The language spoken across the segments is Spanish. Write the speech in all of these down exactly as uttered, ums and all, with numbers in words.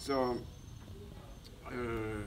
Så, øh,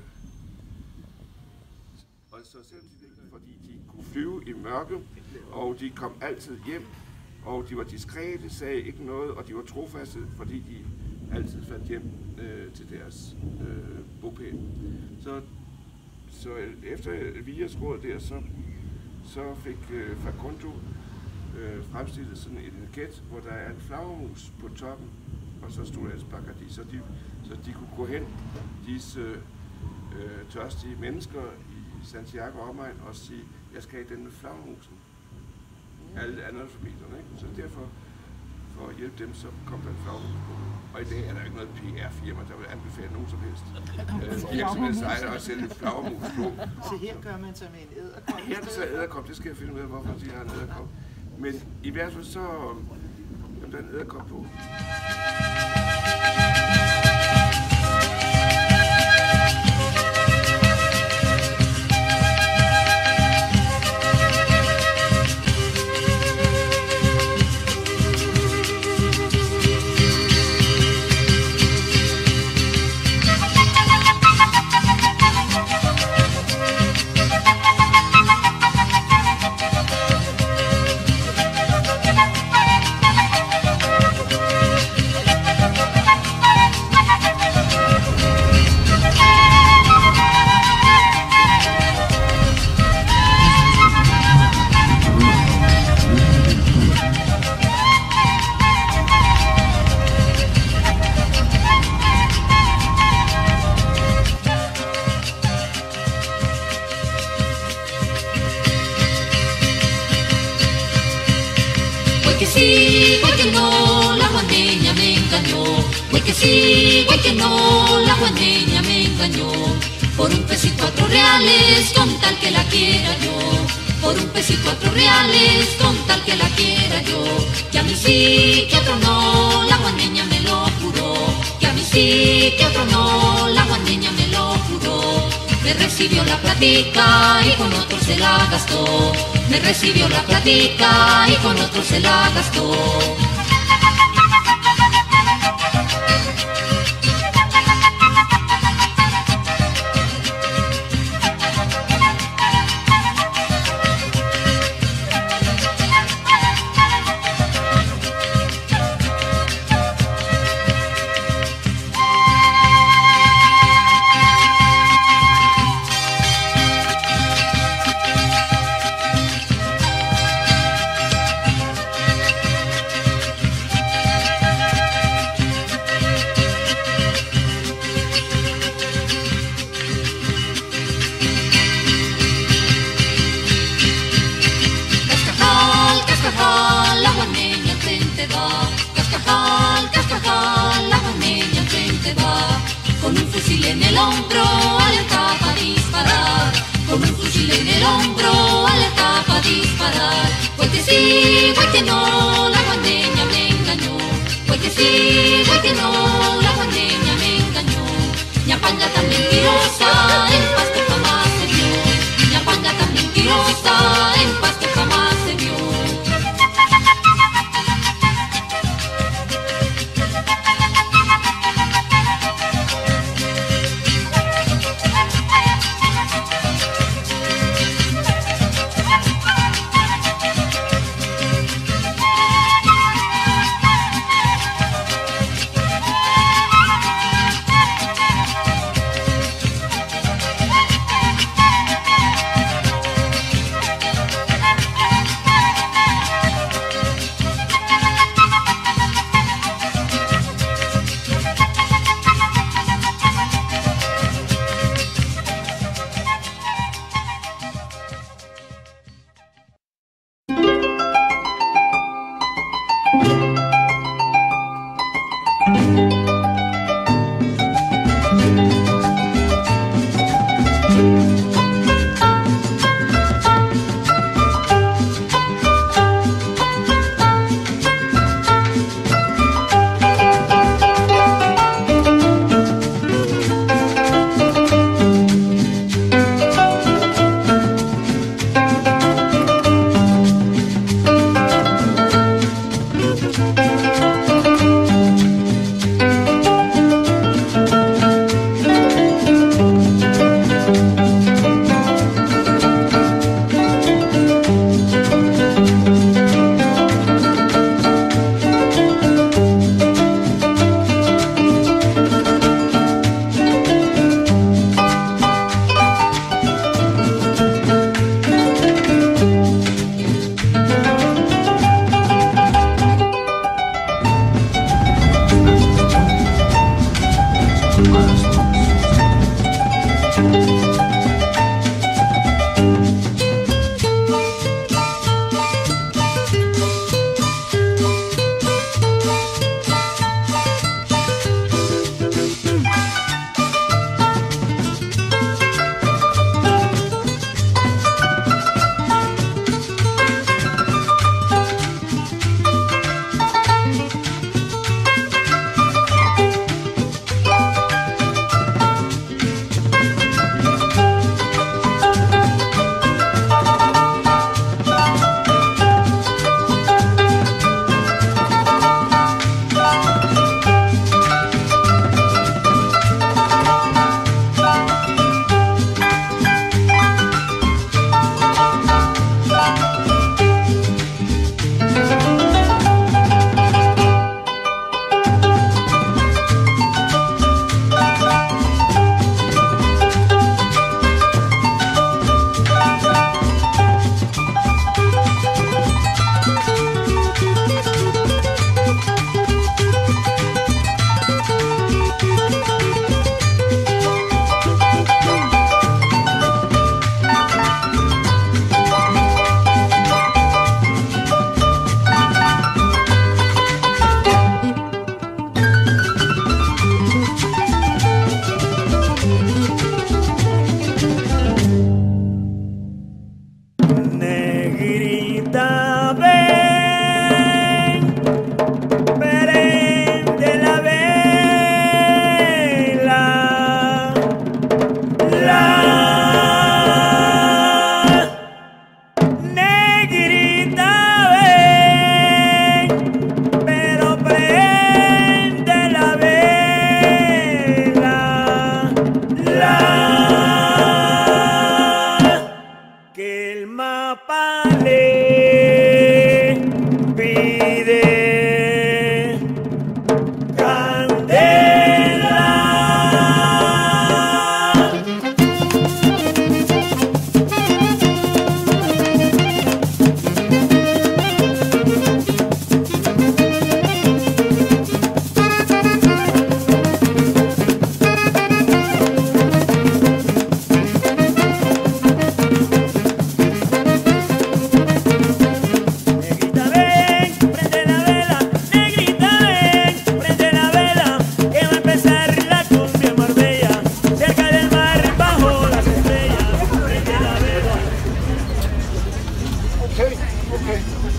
og så selv fordi de kunne flyve i mørke, og de kom altid hjem, og de var diskrete, sagde ikke noget, og de var trofaste, fordi de altid fandt hjem øh, til deres øh, bopæl. Så, så efter Elviras råd der, så, så fik øh, Facundo øh, fremstillet sådan et etiket, hvor der er en flagermus på toppen, og så stod der Bacardi, så de, så de kunne gå hen, disse øh, tørstige mennesker i Santiago omegn, og sige, jeg skal have den med flagermusen. Alle analfabeterne, ikke? Så derfor, for at hjælpe dem, så kom der en flagermus på. Og i dag er der ikke noget P R-firma, der vil anbefale nogen som helst. Øh, virksomhedsejere at sætte en flagermus på. Så her gør man sig med en edderkop? Her er det så edderkop, det skal jeg finde ud af, hvorfor de har en edderkop. Men i hvert fald så, jamen, der er en edderkop på. sí, güey que no, la guandeña me engañó. Güey que sí, güey que no, la guandeña me engañó. Por un peso y cuatro reales, con tal que la quiera yo. Por un peso y cuatro reales, con tal que la quiera yo. Que a mí sí, que a otro no, la guandeña me lo juró. Que a mí sí, que a otro no, la guandeña me lo juró. Me recibió la platica y con otro se la gastó. Me recibió la platica y con otro se la gastó. Cascajal, cascajal, la guandeña enfrente va. Con un fusil en el hombro, alerta para disparar. Con un fusil en el hombro, alerta para disparar. Güey que sí, güey que no, la guandeña me engañó. Güey que sí, güey que no, la guandeña me engañó. Ñapanga tan mentirosa, en pasto jamás se vio. Ñapanga tan mentirosa, en pasto jamás se vio. Okay.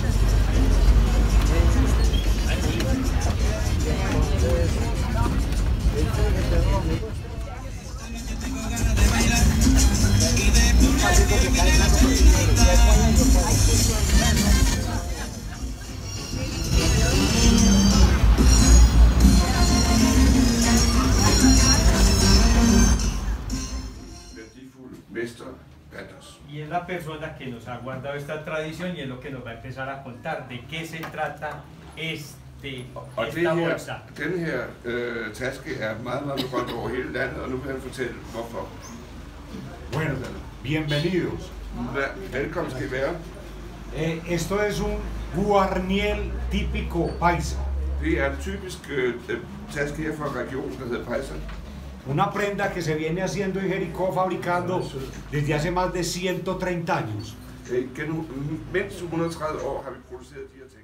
Y es la persona que nos ha guardado esta tradición y es lo que nos va a empezar a contar de qué se trata este, og esta det her, bolsa. den her øh, taske er meget, meget berømt over hele landet, og nu vil han fortælle, hvorfor. Bueno, bienvenidos. Velkommen skal I være. Eh, esto es un guarniel típico paisa. Det er en typisk øh, taske her fra regionen, der hedder Paisa. Una prenda que se viene haciendo en Jericó fabricando desde hace más de ciento treinta años. Gennem mindst et hundrede og tredive år har vi produceret de her ting.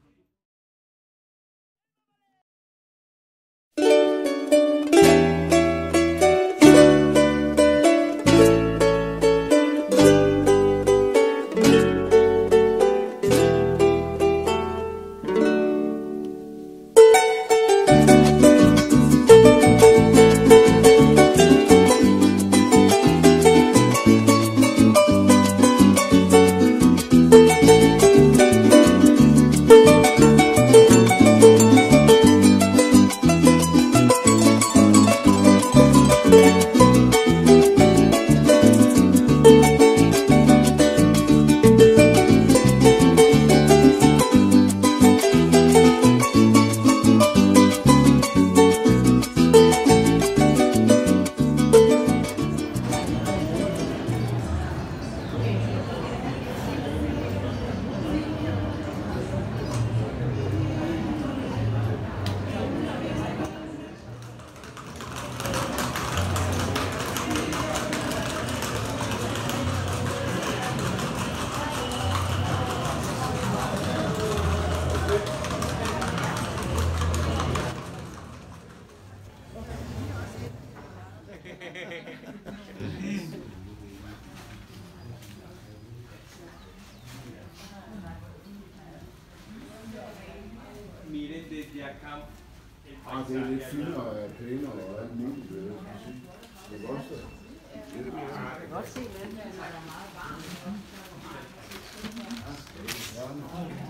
Miren desde acá el Ah, det er lidt finere og pænere og alt muligt, vil jeg sige. Det er godt så. Jeg kan godt se, at det er meget varmt. Ja, det er varmt.